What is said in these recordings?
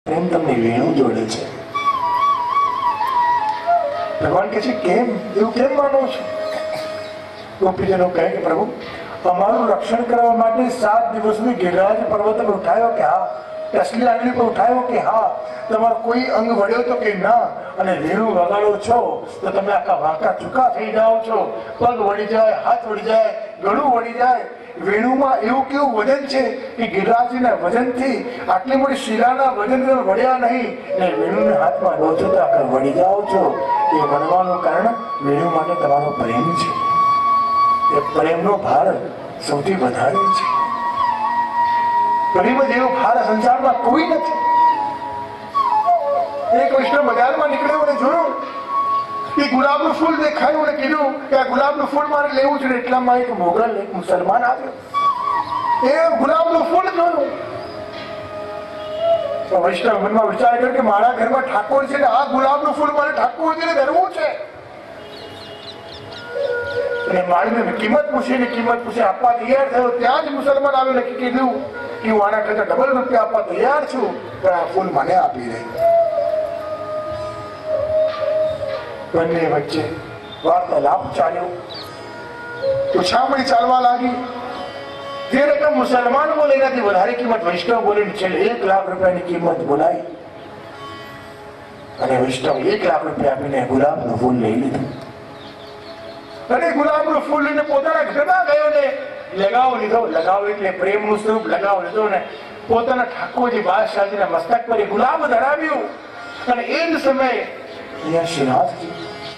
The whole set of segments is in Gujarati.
પ્રેમ તમને વેણું જોડે છે. ભગવાન કહે છે કેમ એવું કેમ માનો છો? ગોપીજનો કહે કે પ્રભુ અમારું રક્ષણ કરવા માટે 7 દિવસની ગિરિરાજ પર્વત પર ઉઠાયો કે હા, ટસલી આંગળી પર ઉઠાયો કે હા, તમારો કોઈ અંગ વળ્યો તો કે ના, અને વેણું વગાડો છો તો તમે આખા વાંકા ચૂકા થઈ જાઓ છો, પગ વળી જાય, હાથ વળી જાય, ગળું વળી જાય. વેણુમાં એવું કેવું વજન છે કે ગિરિરાજના વજનથી આટલી મોટી શિલાના વજન વળ્યા નહીં ને વેણુને હાથમાં લો છો તો આખા વળી જાઓ છો. એ વળવાનું કારણ વેણુ માટે તમારો પ્રેમ છે. એ પ્રેમનો ભાર સૌથી વધારે છે. પ્રેમ જેવો ભાર સંસારમાં કોઈ નથી. એક કૃષ્ણ બજારમાં નીકળ્યો અને જોયું કે ગુલાબનું ફૂલ દેખાયું અને કીધું કે આ ગુલાબનું ફૂલ મારે લેવું છે. એટલામાં એક મોગલ એક મુસલમાન આવ્યો, એ ગુલાબનું ફૂલ જોયું. વૈષ્ણવ મનમાં વિચાર કર્યો કે મારા ઘરમાં ઠાકોર છે ને આ ગુલાબનું ફૂલ મારે ઠાકોરજીને ધરવું છે. અને માળીને કિંમત પૂછી આપવા તૈયાર થયો. ત્યાં જ મુસલમાન આવ્યો ને કીધું કે હું આના કરતા ડબલ રૂપિયા આપવા તૈયાર છું, પણ આ ફૂલ મને આપી દે. બંને વચ્ચે વાર્તાલાપ ચાલ્યો, પૂછામણી ચાલવા લાગી. જે રકમ મુસલમાન બોલે એનાથી વધારે કિંમત વૈષ્ણવ બોલીને છેલ્લે 1 લાખ રૂપિયાની કિંમત બોલાઈ અને વૈષ્ણવ 1 લાખ રૂપિયા આપીને ગુલાબનું ફૂલ લઈ લીધું. અને ગુલાબનું ફૂલ લઈને પોતાના ઘરમાં ગયો ને લગાવ લીધો. લગાવ એટલે પ્રેમનું સ્વરૂપ લગાવ લીધો ને પોતાના ઠાકોરજી બાદશાહજીના મસ્તક પર ગુલાબ ધરાવ્યું. અને એ જ સમયે અહીંયા શ્રીનાથજી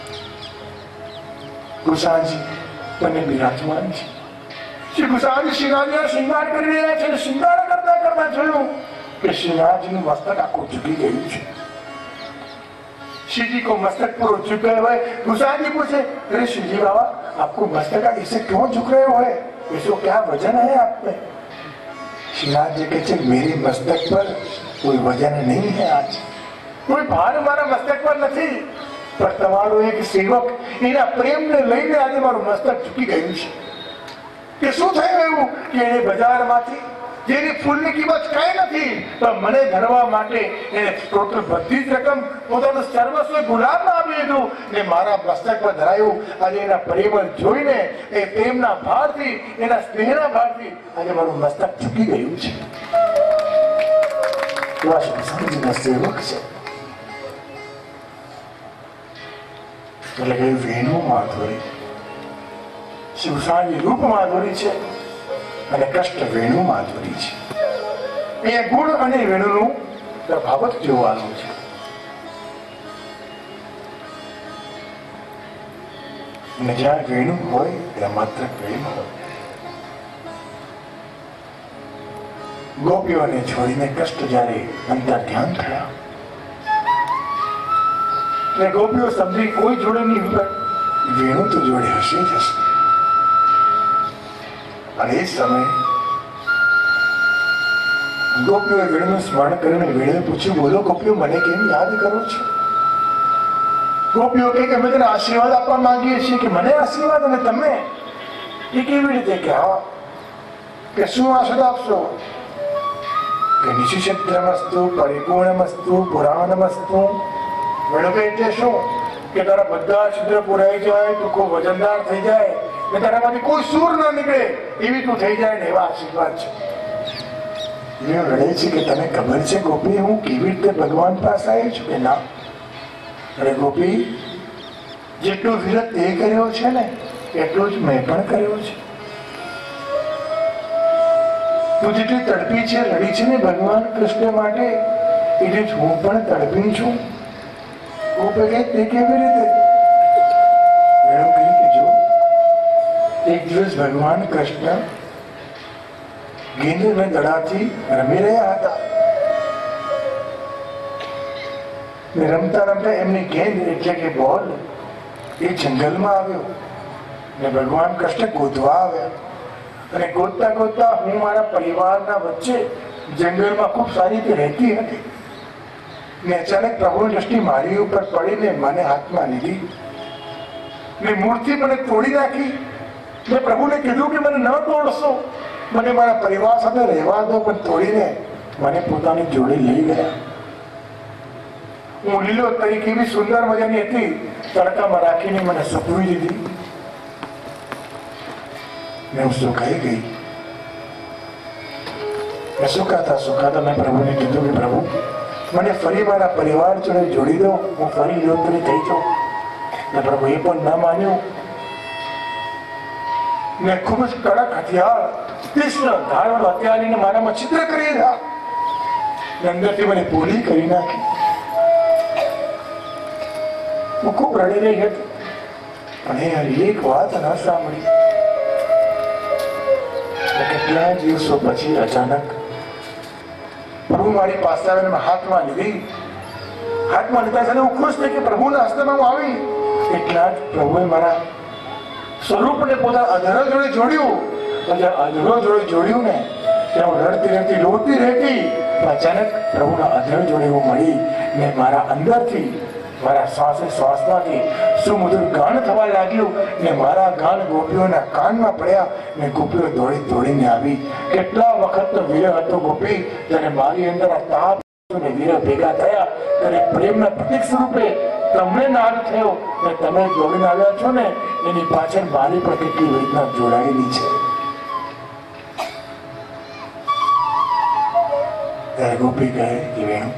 ગુસાજી બંને બિરાજમાન છે. શ્રી ગુસાજી શ્રીનાથજીનો શૃંગાર કરી રહ્યા છે. શૃંગાર કરતા કરતા જોયું કે શ્રીનાથજીનું મસ્તક આખું ઝૂકી ગયું છે. श्री जी को मस्तक पर झुक गए हुए. गुसाजी पूछे अरे श्री जी बाबा आपको मस्तक इसे क्यों झुक रहे हो है, इसको क्या वजन है आप पे? श्रीनाथ जी कहते मेरे मस्तक पर कोई वजन नहीं है, आज कोई भार मारा मस्तक पर नहीं, पर તમારો એક સેવક એના પ્રેમને લઈને આજે મારું મસ્તક ઝૂકી ગયું છે. કે શું થઈ ગયું કે એને બજારમાંથી જેની ફૂલની કિંમત કઈ નથી પણ મને ધરવા માટે એને ટોટલ બધી જ રકમ પોતાનું સર્વસ્વ ગુલાબમાં આપી દીધું ને મારા મસ્તક પર ધરાયું. આજે એના પ્રેમ જોઈને એ પ્રેમના ભારથી એના સ્નેહના ભારથી આજે મારું મસ્તક ઝૂકી ગયું છે. એવા શંકરજીના સેવક છે. એટલે કે વેણુ માધુરી શિવસાની રૂપ માધુરી છે અને કષ્ટ વેણુ માધુરી છે. એ ગુણ અને વેણુનું તફાવત જોવાનું છે. અને જ્યાં વેણુ હોય ત્યાં માત્ર પ્રેમ હોય. ગોપીઓને છોડીને કષ્ટ જયારે અંતર ધ્યાન થયા એટલે ગોપીઓ સમજી કોઈ જોડે નહીં, વેણુ તો જોડે હશે જ હશે. અને એ સમયે ગોપીઓએ વેણુનું સ્મરણ કરીને વેણુએ પૂછ્યું બોલો ગોપીઓ મને કેમ યાદ કરો છો? ગોપીઓ કે અમે તને આશીર્વાદ આપવા માંગીએ છીએ. કે મને આશીર્વાદ અને તમે? એ કેવી રીતે? કે હા, કે શું આશીર્વાદ આપશો? કે નિશિષદ્રમસ્તુ પરિપૂર્ણમસ્તુ પુરાણમસ્તુ. વેણુ કે એટલે શું? કે તારા બધા છિદ્ર પુરાઈ જાય, તું ખૂબ વજનદાર થઈ જાય ને તારામાંથી કોઈ સૂર ના નીકળે એવી તું થઈ જાય ને એવા આશીર્વાદ છે. એવું રડે છે કે તને ખબર છે ગોપી હું કેવી રીતે ભગવાન પાસે આવી છું? કે ના. અરે ગોપી જેટલું વિરત તે કર્યો છે ને એટલું જ મેં પણ કર્યો છે. તું જેટલી તડપી છે લડી છે ને ભગવાન કૃષ્ણ માટે એટલે જ હું પણ તડપી છું. ગોપી કે તે કેવી રીતે? મેં કહ્યું કે જો એક દિવસ ભગવાન કૃષ્ણ ગેંદ દડાથી રમી રહ્યા હતા. રમતા રમતા એમની ગેંદ એટલે કે બોલ એ જંગલમાં આવ્યો ને ભગવાન કૃષ્ણ ગોતવા આવ્યા. અને ગોતતા ગોતતા હું મારા પરિવારના વચ્ચે જંગલમાં ખૂબ સારી રીતે રહેતી હતી ને અચાનક પ્રભુની દ્રષ્ટિ મારી ઉપર પડીને મને હાથમાં લીધી ને મૂળથી મને તોડી નાખી. મેં પ્રભુને કીધું કે મને ન તોડશો, મને મારા પરિવાર સાથે રહેવા દો, પણ તોડીને મને પોતાની જોડે લઈ ગયા. હું લીલો તરી કેવી સુંદર મજાની હતી, તડકામાં રાખીને મને સપવી લીધી ને હું સુકાઈ ગઈ. સુકાતા મેં પ્રભુને કીધું કે પ્રભુ મને ફરી મારા પરિવાર જોડે જોડી દો, હું ફરી લીલોતરી થઈ જાઉં. ને પ્રભુ એ પણ ના માન્યું ને ખૂબ જ કડક હથિયાર, તીક્ષ્ણ ધારવાળો હથિયાર લઈને મારામાં છિદ્ર કરી દીધા ને અંદરથી મને પોલી કરી નાખી. હું ખૂબ રડી રહી હતી, પણ યાર એક વાત ના સાંભળી. કેટલા દિવસો પછી અચાનક પ્રભુ મારી પાસે આવીને હાથમાં લીધી. હાથમાં લીધા સાથે હું ખુશ થઈ કે પ્રભુના હસ્તમાં હું આવી. એટલા જ પ્રભુએ મારા સ્વરૂપને પોતાના અધરો જોડે જોડ્યું. અધરો જોડે જોડ્યું ને ત્યાં હું રડતી રડતી લોટતી રહેતી. અચાનક પ્રભુના અધર જોડે હું મળી ને મારા અંદરથી, મારા શ્વાસે શ્વાસમાંથી સુમધુર ગાન થવા લાગ્યું ને મારા ગાન ગોપીઓના કાનમાં પડ્યા ને ગોપીઓ દોડી દોડીને આવી. કેટલા વખત તો વીર હતો ગોપી, ત્યારે મારી અંદર આ તાપ ને વીર ભેગા થયા ત્યારે પ્રેમના પ્રતીક સ્વરૂપે તમને નાદ થયો ને તમે દોડીને આવ્યા છો ને એની પાછળ મારી પણ કેટલી વેદના જોડાયેલી છે. ત્યારે ગોપી કહે કે વેણુ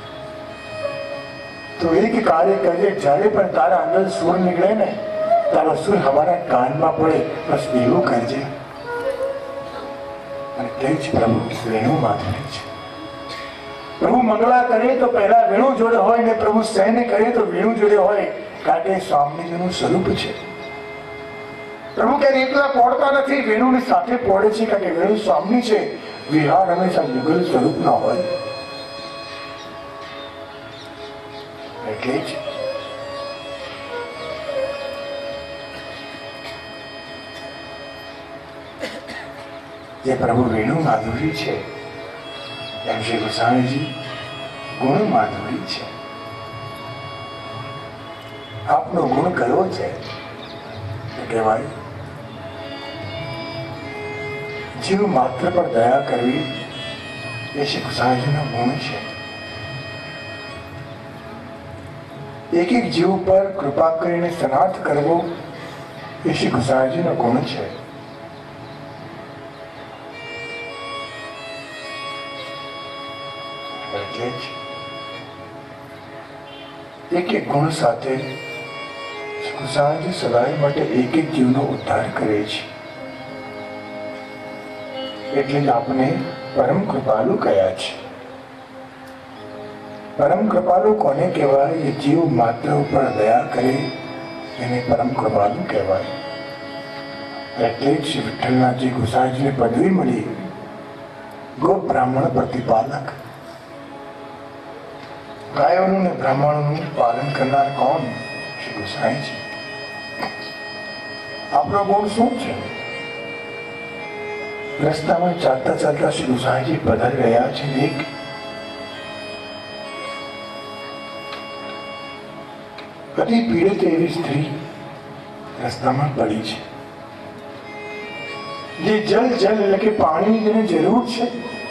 તો એક કાર્ય કરજે, જ્યારે પણ તારા અંદર સુર નીકળે ને તારો સુર હમારા કાનમાં પડે, બસ એવું કરજે. અને તે જ પ્રભુ વેણુ માધુરી છે. પ્રભુ મંગળા કરે તો પહેલા વેણુ જોડે હોય ને પ્રભુ સૈન્ય કરે તો વેણુ જોડે હોય, કારણ કે સ્વામીજીનું સ્વરૂપ છે. પ્રભુ ક્યારે એકલા પોડતા નથી, વેણુની સાથે પોડે છે, કારણ કે વેણુ સ્વામી છે. વિહાર હંમેશા યુગલ સ્વરૂપ ના હોય. એટલે જ જે પ્રભુ વેણુ માધુરી છે એમ શ્રી ગોસ્વામીજી ગુણ માધુરી છે. આપનો ગુણ કયો છે? કહેવાય જીવ માત્ર પર દયા કરવી એ શ્રી ગોસ્વામીજીનો ગુણ છે. એક એક જીવ પર કૃપા કરીને સનાથ કરવો એ શ્રી ગોસ્વામીજીનો ગુણ છે. એટલે જ એક એક ગુણ સાથે ગોસ્વામીજી સદાય માટે એક એક જીવનો ઉદ્ધાર કરે છે. એટલે જ આપને પરમ કૃપાલુ કયા છે. પરમ કૃપાલુ કોને કહેવાય? જે જીવ માત્ર ઉપર દયા કરે એને પરમ કૃપાલુ કહેવાય. એટલે જ શ્રી વિઠ્ઠલનાથજી ગોસાઈજીને પદવી મળી ગો બ્રાહ્મણ પ્રતિપાલક. ગાયોનું ને બ્રાહ્મણોનું પાલન કરનાર કોણ? શ્રી ગોસાઈજી. આપણો ગુણ શું છે? રસ્તામાં ચાલતા ચાલતા શ્રી ગોસાઈજી પધારી રહ્યા છે. એક અતિ પીડિત એવી સ્ત્રી રસ્તામાં પડી છે. જે જલ એટલે કે પાણીની જેને જરૂર છે.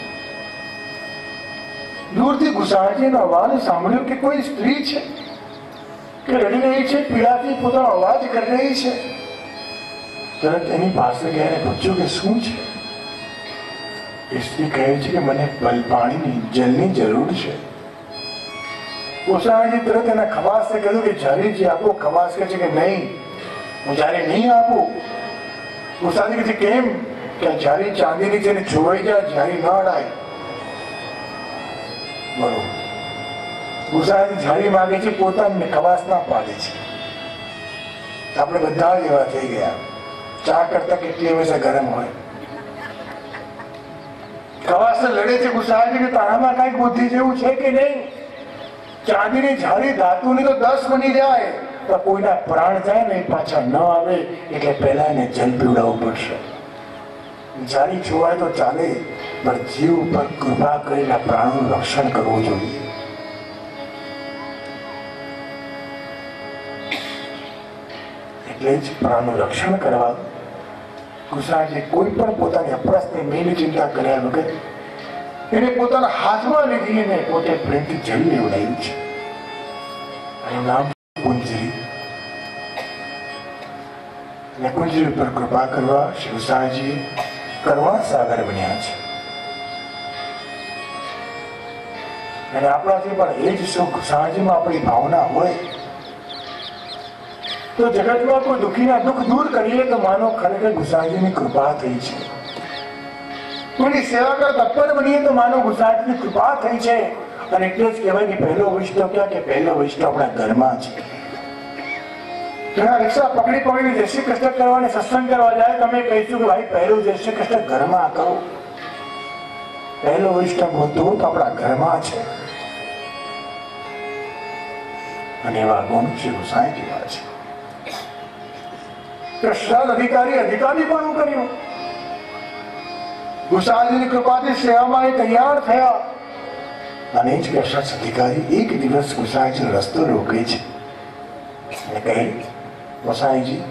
દૂરથી ગોસાઈજીનો અવાજ સાંભળ્યો કે કોઈ સ્ત્રી છે કે રડી રહી છે, પીડાથી પોતાનો અવાજ કરી રહી છે. તરત એની પાસે ગયા પૂછ્યું કે શું છે? એ સ્ત્રી કહે છે કે મને પાણીની જલની જરૂર છે. ગોસાઈજી તરત એના ખવાસને કહ્યું કે જારીજી આપો. ખવાસ કહે છે કે નહીં, હું જારી નહીં આપું. ગોસાઈજી કહે છે કેમ? કે જારી ચાંદીની છે ને જોવાઈ જાય, જારી ન અડાય. બરોબર. ગોસાઈજી જારી માંગે છે, પોતાને ખવાસ ના પાડે છે. આપણે બધા જ એવા થઈ ગયા. ચા કરતા કેટલી હંમેશા ગરમ હોય. ખવાસ લડે છે ગોસાઈજી કે તારામાં કઈ બુદ્ધિ જેવું છે કે નહીં? ચાંદીની જારી ધાતુની તો 10 બની જાય, તો કોઈના પ્રાણ જાય ને પાછા ન આવે, એટલે પહેલા એને જલ પીવડાવવું પડશે. જારી જોવાય તો ચાલે, પણ જીવ પર કૃપા કરીને પ્રાણનું રક્ષણ કરવું જોઈએ. એટલે જ પ્રાણનું રક્ષણ કરવા ગોસાઈજી કોઈ પણ પોતાની અપરાધની મેલી ચિંતા કર્યા વગર એને પોતાના હાથમાં લીધી અને પોતે પ્રેમથી જલ લેવડાવ્યું છે. એનું નામ કુંજરી. અને કુંજરી પર કૃપા કરવા શિવસાજી કરવા સાગર બન્યા છે. અને આપણાથી પણ એ જ સુખ સાંજમાં આપણી ભાવના હોય તો જગતમાં કોઈ દુઃખીના દુઃખ દૂર કરીએ તો માનો ખરેખર ગુસાઈજીની કૃપા થઈ છે. કોઈની સેવા કર તત્પર બનીએ તો માનો ગુસાઈજીની કૃપા થઈ છે. અને એટલે જ કહેવાય કે પહેલો વૈષ્ણવ ક્યાં કે પહેલો વૈષ્ણવ આપણા ઘરમાં છે. ઘણા રિક્ષા પકડી પકડીને જય શ્રી કૃષ્ણ કરવાને સત્સંગ કરવા જાય તમે કહીશું કે ભાઈ પહેલું જય શ્રી કૃષ્ણ ઘરમાં કરો. પહેલો વૈષ્ણવ હોતો તો આપણા ઘરમાં છે. અને એવા ગુણ શ્રી ગુસાઈજી જેવા છે. કૃષ્ણ અધિકારી પણ કર્યું. ગુસાઈજીની કૃપાથી સેવામાં એ તૈયાર થયા. અને જ કૃષ્ણ અધિકારી એક દિવસ ગુસાઈજીનો રસ્તો રોકે છે અને કહે, ગુસાઈજી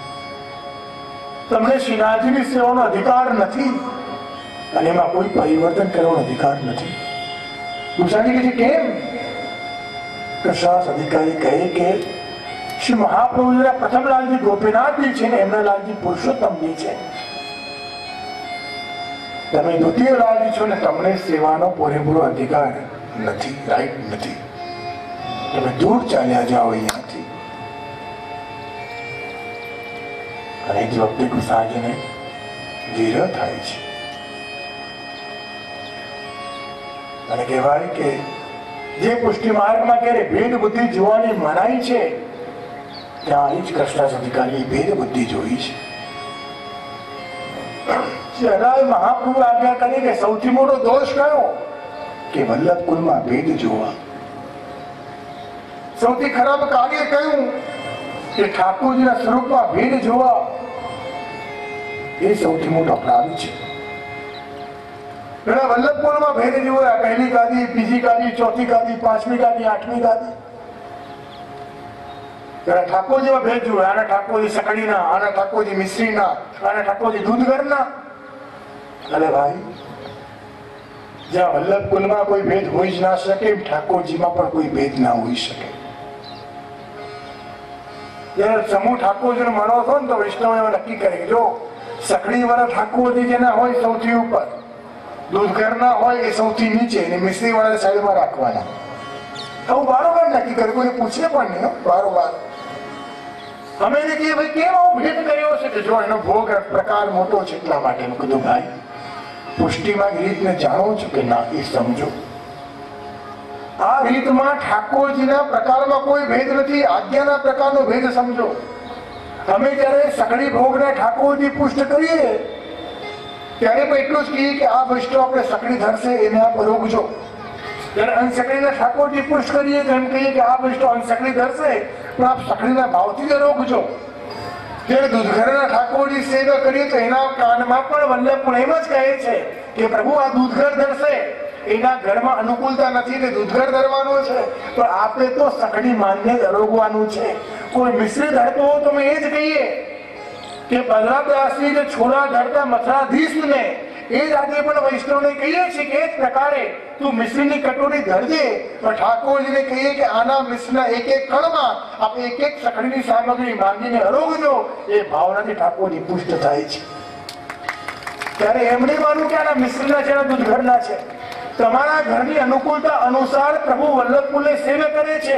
તમને શ્રીનાથજીની સેવાનો અધિકાર નથી અને એમાં કોઈ પરિવર્તન કરવાનો અધિકાર નથી. ગુસાઈજી કહે છે કેમ? કૃષ્ણ અધિકારી કહે કે શ્રી મહાપ્રભુજીના પ્રથમ લાલજી ગોપીનાથજી છે ને એમના લાલજી પુરુષોત્તમજી છે. તમે દ્વિતીય લાલજી છો ને તમને સેવાનો પૂરેપૂરો અધિકાર નથી, રાઈટ નથી. તમે દૂર ચાલ્યા જાઓ અહીંયાથી. અને જ વખતે ગુસાઈજીને વિરહ થાય છે અને કહેવાય કે જે પુષ્ટિ માર્ગમાં ક્યારે ભેદ બુદ્ધિ જોવાની મનાઈ છે ત્યાં જ કૃષ્ણ અધિકારી ભેદ બુદ્ધિ જોઈ છે. મહાપ્રભુ આજ્ઞા કરી કે સૌથી મોટો દોષ કયો કે વલ્લભ કુલમાં ભેદ જોવા. સૌથી ખરાબ કાર્ય કયું કે ઠાકોરજીના સ્વરૂપમાં ભેદ જોવા. એ સૌથી મોટો અપરાધ છે. વલ્લભ કુલમાં ભેદ જોવા, પહેલી ગાદી, બીજી ગાદી, ચોથી ગાદી, પાંચમી ગાદી, આઠમી ગાદી. ઠાકોરજીમાં ભેદ જોવે. આના ઠાકોરજી સકડીના, આના ઠાકોરજી મિશ્રીના, આના ઠાકોરજી દૂધગરના. અરે ભાઈ, જ્યાં વલ્લભ કુલમાં કોઈ ભેદ હોઈ જ ના શકે ઠાકોરજીમાં પણ કોઈ ભેદ ના હોઈ શકે. જયારે સમૂહ ઠાકોરજીનો માનો હતો ને તો વૈષ્ણવ એમાં નક્કી કરે જો સકડી વાળા ઠાકોરજી જેના હોય સૌથી ઉપર, દૂધઘરના હોય એ સૌથી નીચે, અને મિશ્રી વાળા સાઈડમાં રાખવાના. આવું બારોબાર નક્કી કરે, કોઈ પૂછે પણ નહીં. બારોબાર અમે એને કહીએ ભાઈ કેમ આવું ભેદ કર્યો છે કે જો એનો ભોગ પ્રકાર મોટો છે એટલા માટે. મેં કીધું ભાઈ પુષ્ટિમાં રીતને જાણો છો કે ના એ સમજો. આ રીતમાં ઠાકોરજીના પ્રકારમાં કોઈ ભેદ નથી, આજ્ઞાના પ્રકારનો ભેદ સમજો. અમે જયારે સકડી ભોગને ઠાકોરજી પુષ્ટ કરીએ ત્યારે પણ એટલું જ કહીએ કે આ વૈષ્ણવ આપણે સકડી ધરશે એને આપ રોકજો. જયારે અનસકડીના ઠાકોરજી પુષ્ટ કરીએ તો એમ કહીએ કે આ વૈષ્ણવ અનસકડી ધરશે પણ આપ સકડીના ભાવથી જ રોકજો. જયારે દૂધઘરના ઠાકોરજી સેવા કરીએ તો એના કાનમાં પણ વલ્લભ પણ એમ જ કહે છે કે પ્રભુ આ દૂધઘર ધરશે, એના ઘરમાં અનુકૂળતા નથી એટલે દૂધઘર ધરવાનું છે, પણ આપણે તો સકડી માન્ય રોકવાનું છે. કોઈ મિશ્રી ધરતો હો તો એ જ કહીએ કે બલરામદાસજી જે છોડા ધરતા મથરાધીશને એ જ આજે પણ વૈષ્ણવને કહીએ છીએ કે એ જ પ્રકારે તું મિશ્રીની કટોરી ધરજે. પણ ઠાકોરજીને કહીએ કે આના મિશ્રના એક એક કણમાં આપણે એક એક સકડીની સામગ્રી માંગીને અરોગજો. એ ભાવનાથી ઠાકોરજી પુષ્ટ થાય છે. ત્યારે એમ નહીં માનું કે આના મિશ્રીના છે, દૂધઘરના છે. તમારા ઘરની અનુકૂળતા અનુસાર પ્રભુ વલ્લભપુરને સેવા કરે છે.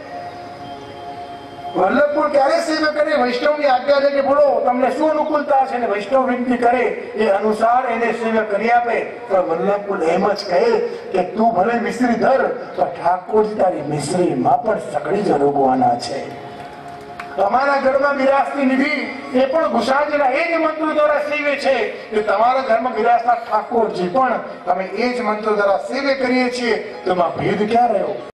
વલ્લભપુર ક્યારે સેવા કરે? વૈષ્ણવની આજ્ઞા છે કે બોલો તમને શું અનુકૂળતા છે ને વૈષ્ણવ વિનંતી કરે એ અનુસાર એને સેવા કરી આપે. પણ વલ્લભપુર એમ જ કહે કે તું ભલે મિશ્રી ધર તો ઠાકોરજી તારી મિશ્રીમાં પણ સકડી જ રોકવાના છે. અમારા ઘરમાં બિરાજતી નિધિ એ પણ ગુસાઈજીના એ જ મંત્રો દ્વારા સેવે છે કે તમારા ઘરમાં બિરાજતા ઠાકોરજી પણ અમે એ જ મંત્રો દ્વારા સેવે કરીએ છીએ. તો એમાં ભેદ ક્યાં રહ્યો?